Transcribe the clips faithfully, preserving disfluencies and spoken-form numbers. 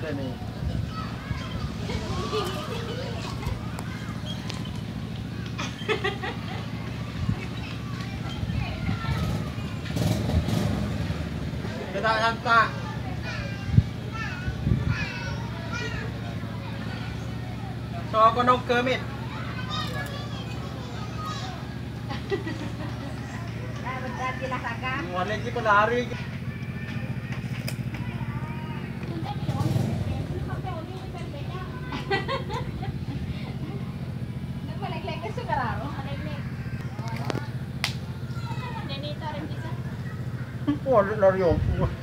sudah nih. Kita hantar. So ako nung kemit. Ah, benar dilaksanakan. Wala kita lari. Oh, lari om.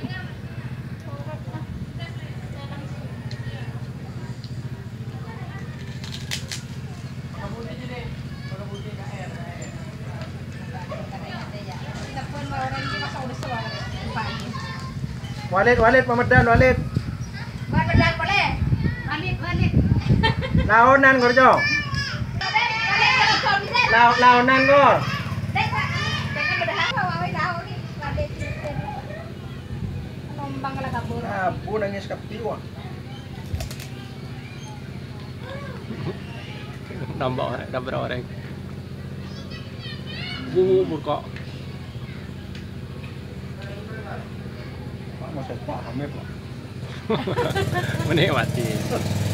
Walid, Walid, Pamadan, Walid. Pamadan boleh. Walid, Walid. Laonan korjo. Lao, laonan kor. Abu nangis kapiwa. Nambah orang, nambah orang. Bu burkok. Pak mau saya paham ya Pak. Menikmati.